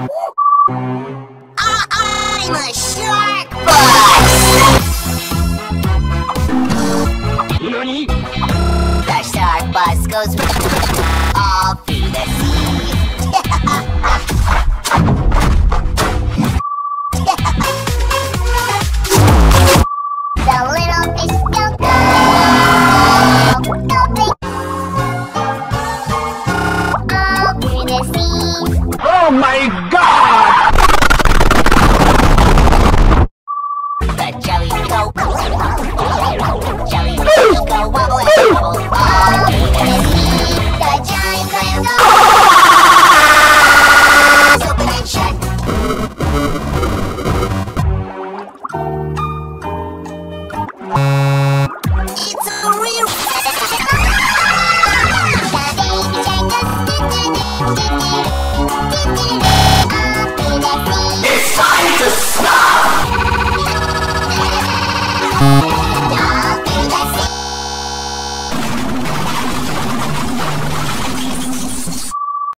I'm a shark bus! NANI?! The shark bus goes all through the sea. The little fish don't go, no big, all through the sea. Oh my god! The jellyfish go, jellyfish go wobble and wobble all through the sea. The giant clam goes open and shut. It's a real. The baby shark goes It's time to stop!